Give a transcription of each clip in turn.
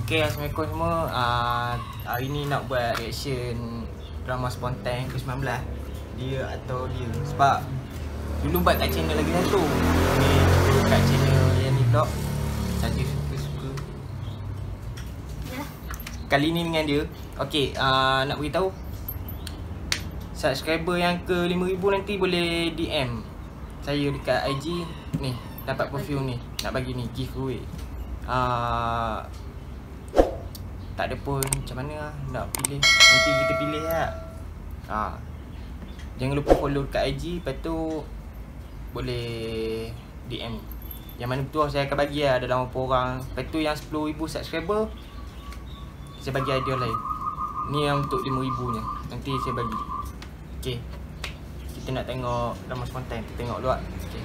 Okay, Assalamualaikum semua. Hari ni nak buat reaction drama spontan ke-19, Dia atau Dia. Sebab dulu buat kat channel lagi satu, ni kat channel yang ni vlog. Saja suka-suka. Kali ni dengan dia. Okay, nak beritahu, subscriber yang ke 5,000 nanti boleh DM saya dekat IG ni, dapat perfume ni. Nak bagi ni giveaway. Tak ada pun macam mana lah nak pilih. Nanti kita pilih lah. Jangan lupa follow dekat IG. Lepas tu boleh DM. Yang mana betul saya akan bagi lah dalam beberapa orang. Lepas tu yang 10,000 subscriber saya bagi hadiah lain. Ni yang untuk 5,000 nya. Nanti saya bagi. Okay, kita nak tengok drama spontan. Kita tengok dulu lah. Okay.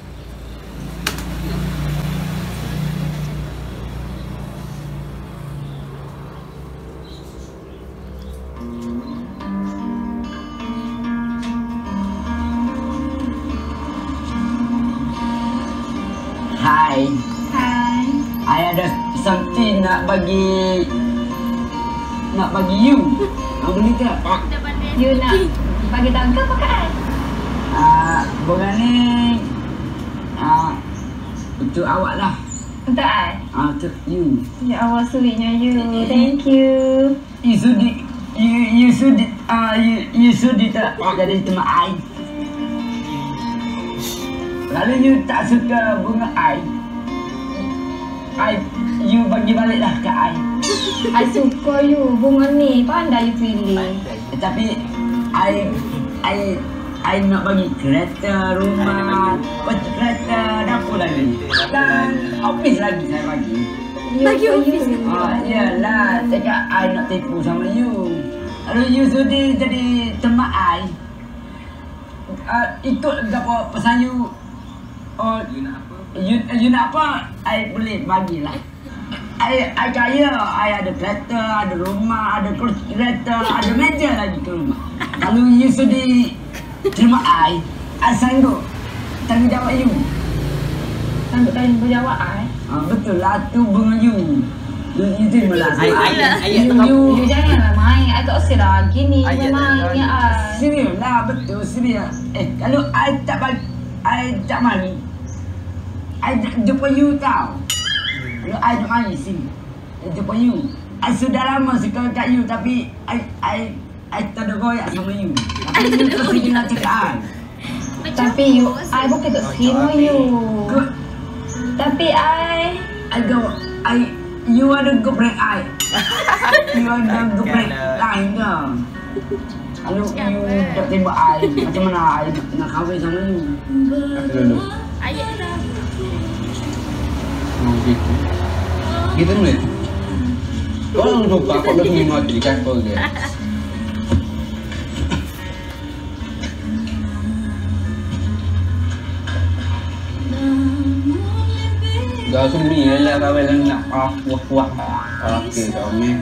Hai. Hai. I ada something nak bagi you. Boleh tak? You nak bagi tahu ke apa kan? Borang ni untuk awak lah. Untuk I? Untuk you. Ya Allah, sweetnya you. Thank you. You sudi tak jadi teman I. Lalu you tak suka bunga you bagi balik lah ke I. I suka you. Bunga ni pandai you pilih. Tapi I nak bagi kereta, rumah, kereta, dapur lagi. Dan office lagi saya bagi. Bagi office ke? Yalah, cakap I nak tipu sama you. Lalu you sudi jadi teman I. Ikut apa pesan you. You nak apa? I boleh bagilah. I kaya, I ada kereta, ada rumah, ada kursi kereta, ada meja lagi ke rumah. Kalau you sudi terima I sanggup tanggungjawab you. Sanggup tanggungjawab I? Betul lah, tu bunga you. You terima lah. You janganlah main. I tak usah lagi ni. Jangan main I. Serius lah, betul serius. Kalau I tak mari, I jumpa you tau. Kalau I tak mari sini, jumpa you. I sudah lama suka kat you, tapi I tak ada goyak sama you. Tapi you tak sini nak cakap I. Tapi you, I bukan tak terima you. Tapi you ada girlfriend I. You ada girlfriend lain ke? Kalau you tak tembak I, macam mana I nak kahwin sama you? Aku dulu. Ayat dah. Gitu. Gitu boleh? Kau orang lupa, kau dah punya mati di kantor dia. Dah sumi lah kahwin lah nak wah. Okey kami.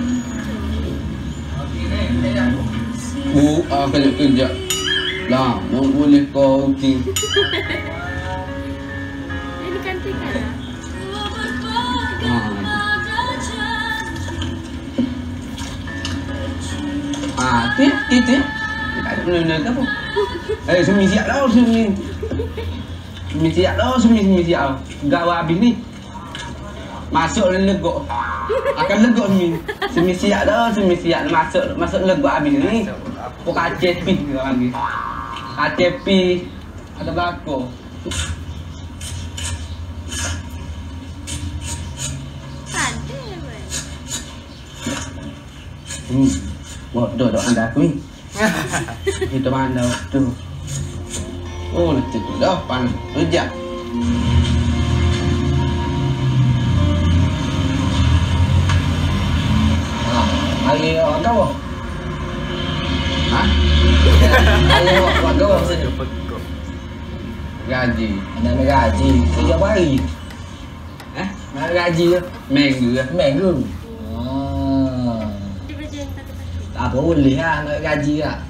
Kerja. Lah, boleh kau okey. Ini cantik kan? Tiap. Tak ada benda ke apa? Sumi siap dah, sumi. Sumi siap dah. Gawa habis ni. Masuk dan legok. Akan legok sumi. Sumi siap dah, masuk legok habis ni. Pokok ACP ke orang ni. ACP ada belakang. Bodoh anda aku ni. Itu mana tu? Oh, nanti tu dah pan rejak. Hari orang kau? Hari orang kau? Gaji. Ada gaji. Kerja apa hari? Mana gaji tu? Minggu. Apa boleh lah nak gaji lah.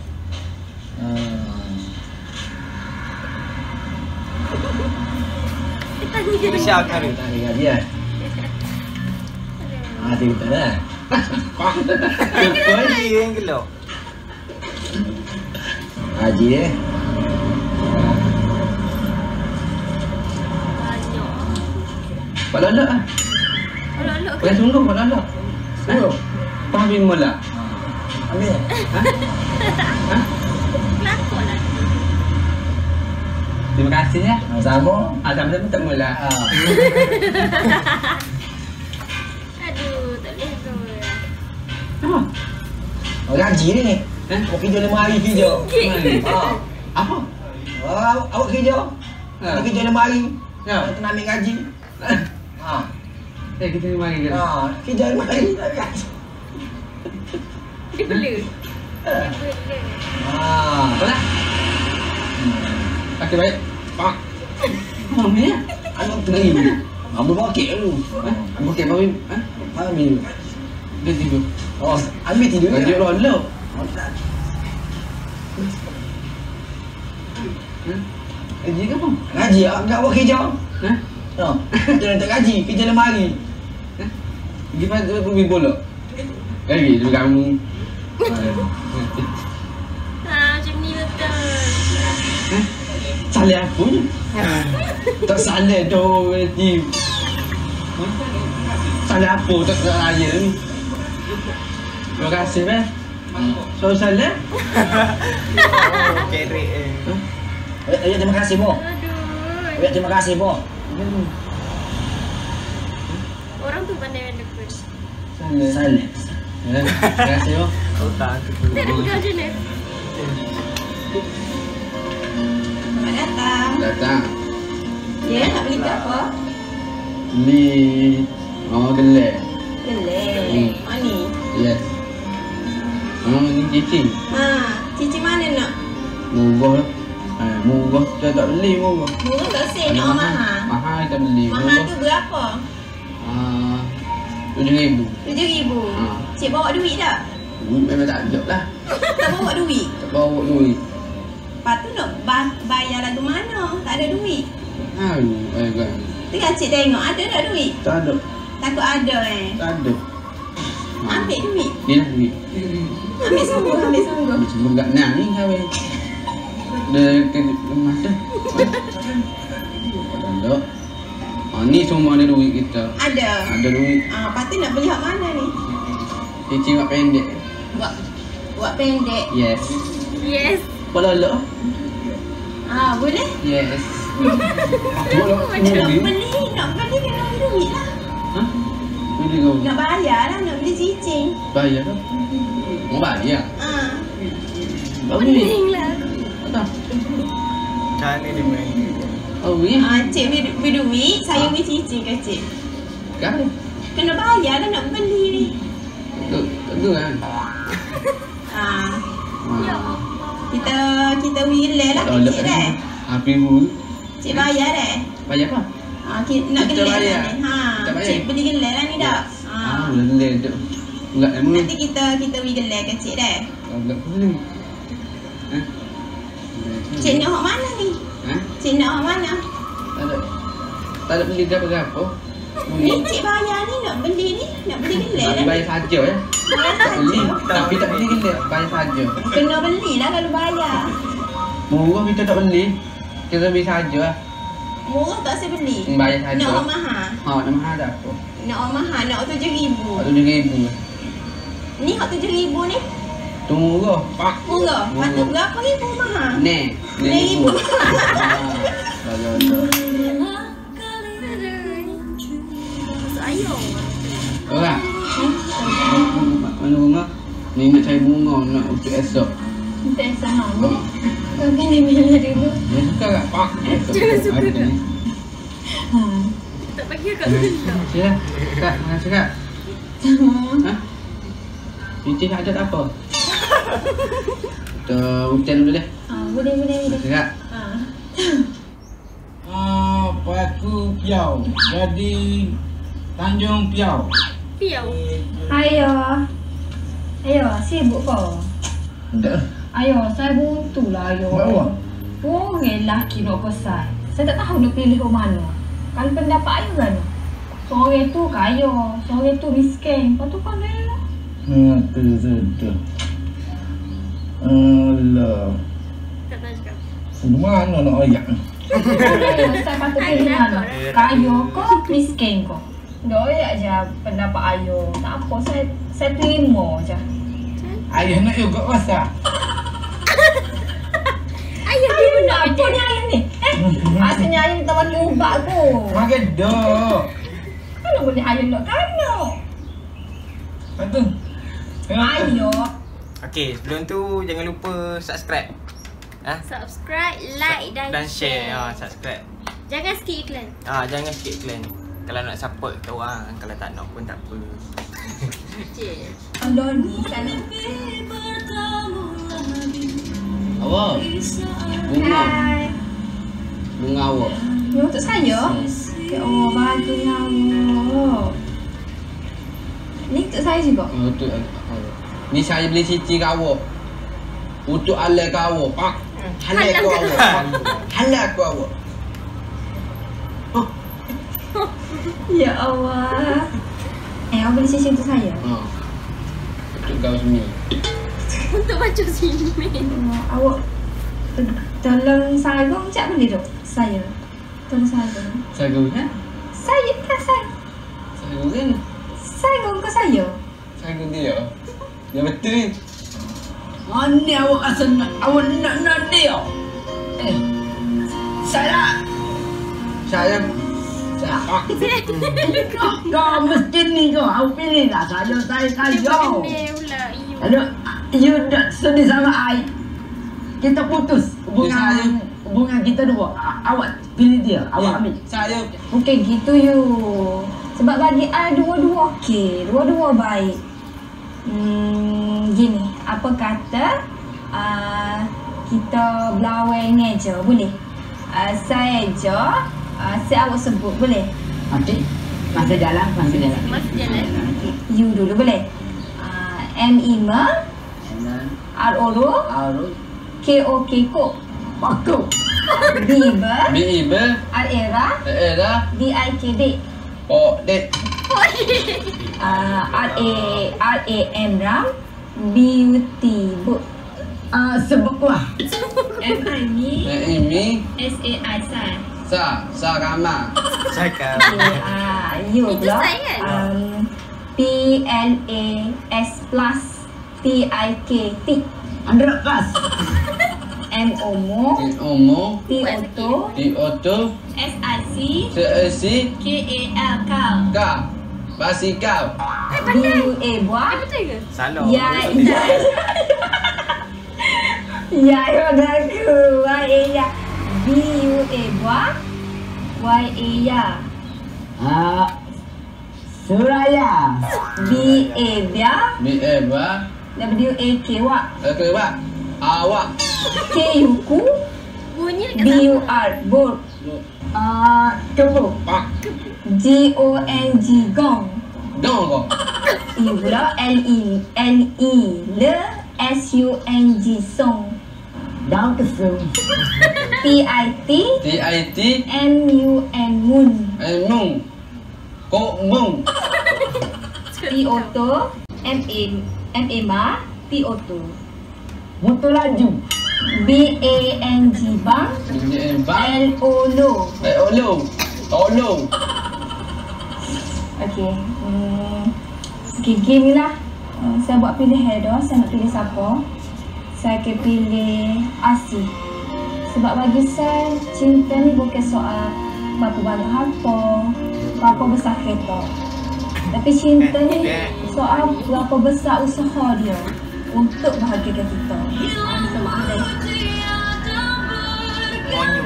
Siap kali. Gaji lah. Ada betul lah. Haji yang gelap. Haji eh. Pak Lolok lah. Boleh sungguh Pak Lolok. Sungguh. Fahmi mula. Ambil. Kelakon lah. Terima kasih ya. Sama. Sama-sama tak mula. Aduh, tak boleh tu. Apa? Oh, gaji ni. Awak kerja 5 hari kerja. Apa? Awak kerja. Awak kerja 5 hari. Ya. Awak kena ambil gaji. Kita ni mari ke? Kerja 5 hari tak ambil gaji. Dia bela. Boleh? Okey, baik. Pak. Mami ya? Anak teri. Ambil bokek dulu. Ambil kek mami. Ambil. Dia tidur. Oh, ambil tidur. Dia Lolok. Gaji ke apa? Gaji agak awak kerja. Ha? Kita tak gaji, kerja 5 hari. Gimana tu pergi bola? Lagi tu kamu. Macam ni betul. Salah aku je. Tak salah tu nanti. Salah apa tak salah je ni. Terima kasih beh. So salah. Kerek Ya, terima kasih, Bo. Aduh. Ya, terima kasih, Bo. Orang tu pandai main dukun. Salah. Terima kasih oh. Oh tak tu. Tak ada kau je ni. Selamat datang. Datang. Ya, nak beli ke apa? Beli gelap. Gelek. Mana? Yes. Ni cicing. Cici mana nak? Murah lah. Murah kita tak beli murah. Murah tak sen, nak mahal. Mahal kita beli. Mahal tu berapa? 7,000. 7,000. Cik bawa duit tak? Duit memang tak ada lah. Tak bawa duit? Tak bawa duit. Lepas tu nak bayar lagu mana? Tak ada duit. Kan. Tengah cik tengok, ada tak duit? Tak ada. Takut ada Tak ada. Ambil duit. Ni lah duit. Ambil sungguh, ambil sungguh. Sebelum kat nak ni kahwin. Dia ke rumah tu. Tak ada. Ni semua ada duit kita. Ada. Ada duit. Lepas tu nak beli hak mana ni? Cicing mak pendek. Buat pendek. Yes. Yes. Boleh. Boleh? Yes. Nak beli kena ada duit lah. Ha? Beli kau. Nak bayar lah, nak beli cicing. Bayar tak? Mau bayar? Pening lah. Tak. Macam mana dia main? Oh, ya? Cik beli duit, saya beli cicing ke cik? Kan? Kena bayar lah nak beli ni. Tu kan? Kita beli gelai lah ke cik dah. Api bulu. Cik bayar dah. Bayar apa? Nak Kita gelai bayar. lah ni. Kita bayar. Cik beli gelai lah ni dah. Boleh tu. Enggak emang. Nanti kita beli gelai ke cik dah. Enggak boleh. Cik nak hak mana ni? Cik nak hak mana? Tak ada. Tak ada beli berapa-berapa. Ni cik bayar ni nak beli gelai lah. Bayar saja ya. Bayar Tak beli. saja. Tapi tak beli gelap. Bayar saja. Kena belilah kalau bayar. Murah kita tak beli. Kita beli saja. Murah tak saya beli. Bayar saja. Nak orang mahal. Nak mahal dah apa? Nak orang mahal. Nak 7,000. 7,000. Ni hak 7,000 ni. Tu murah. Murah. Lepas tu berapa ribu mahal? Ni. 9,000. Masuk ayam. Orang. Mana bunga? Ni nak cari bunga nak untuk esok. Tak sama. Kau kan ni bila dulu. Dia suka tak? Pak. Jangan suka tak? Tak bagi kat dulu. Sila. Kak, makasih kak. Sama. Ha? Cincin ada tak apa? Kita hujan dulu deh. Boleh. Makasih kak. Paku Piau. Jadi Tanjung Piau. Piau. Ayo, sibuk kau. Tak. Ayo, saya buntu lah ayo. Buat apa? Pungin laki nak pesan. Saya tak tahu nak pilih ke mana. Kalau pendapat ayo kan? Seorang tu kaya, seorang tu miskin. Lepas tu pandai lah. Betul. Alah. Tak tahu cakap. Mana nak ayak ni? Saya patut pilih mana? Kaya kau, miskin kau. Doyak je pendapat ayah. Tak apa, saya terima je. Ayah nak juga masak. Ayah dia pun nak Apa ni ayah ni? Asalnya ayah minta makan ubat aku. Makan dah. Mana boleh ayah nak kena? Betul. Ayah. Okay, sebelum tu jangan lupa subscribe. subscribe, like Dan share. Subscribe. Jangan skip iklan. Jangan skip iklan. Kalau nak support kita orang, kalau tak nak pun tak apa. Cik. Allah ni kalau Awak. Bunga. Hai. Bunga awak. Ni untuk saya? Ya Allah, bahagia Allah. Ni untuk saya juga? Untuk awak. Ni saya beli Siti ke awak. Untuk halal ke awak. Halal ke awak. Halal ke awak. Ya Allah. Awak beli cincin untuk saya? Untuk kau semua. Untuk macam sini. Awak tolong sarung cak boleh tak? Saya. Tolong sarung. Sarung kan? Saya kan saya. Sarung kan? Sarung ke saya? Sarung dia. Ya betul ni. Mana awak rasa awak nak dia? Saya. Kau mesti ni kau. Awak pilih lah. Saya kaya. Pandai pula. You. Aduh, you dah sedih sama I. Kita putus hubungan kita dua. Awak pilih dia, awak ambil. Saya. Bukan gitu you. Sebab bagi I dua-dua okey, dua-dua baik. Gini, apa kata kita berlawan ni je, boleh? Saya je, saya awak sebut, boleh? Okey. Masa jalan. Masih jalan. You dulu boleh? M-I-M, R-O-R, K-O-K ko, B-I-B, R-E-R-A, D-I-K-D, R-A-M Ram, Beauty Book. Sebutlah. M-I-M, S-A-I Sai. Sarama. Cakap. You Itu pula. Sai kan? P-L-A-S plus T-I-K-T, 100 plus. M-O-M-O, Omo. T-O-T, S-I-C, Si. K-A-L Kau, Kau. Basikal. B-U-A Buat, Betul ke? Salah. Ya, aku. Y-A B-U-A Buat, Y-A Suraya. B-A Bia, B-A-Ba. W-A-K Wak, Ba. Awak. K-U-Ku, Bunyi dekat B-U-R Bur, Kebuk, G-O-N-G Gong, Dong kau. I pula L-E Le, S-U-N-G Song, Down ke sum. P-I-T, T-I-T. M-U-N Moon, Mung. Kok mung. T-O-T, M-A T-O-T, Motor laju. B-A-N-G Bang, Bang. L-O-Lo. Olo. Okay. Okay, game ni lah. Saya buat pilihan dah. Saya nak pilih siapa. Saya akan pilih Asi. Sebab bagi saya, cinta ni bukan soal berapa banyak harta, berapa besar kereta. Tapi cinta ni soal berapa besar usaha dia untuk bahagiakan kita. Minta maaf dah. Monyo.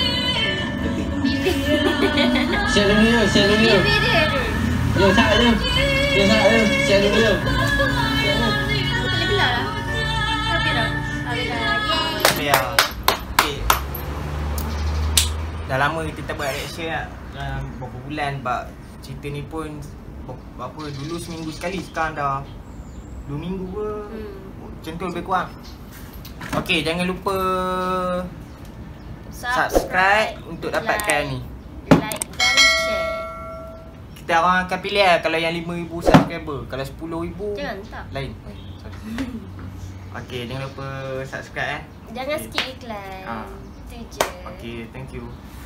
Share dulu. Video dia tu. Yo, share dulu. Share dulu. Boleh belah lah. Habis dah. Yay. Ya. Okay. Dah lama kita tak buat reaction lah. Berapa bulan bak cerita ni pun berapa dulu seminggu sekali, sekarang dah 2 minggu ke. Macam tu lebih kurang. Okay, jangan lupa subscribe untuk dapatkan ni. Like dan share. Kita Setiap orang akan pilih lah. Kalau yang 5,000 subscriber. Kalau 10,000 Jangan tak. lain. Sorry. Okay, jangan lupa subscribe Jangan Okay. skip iklan. Ah. Itu je. Okay, thank you.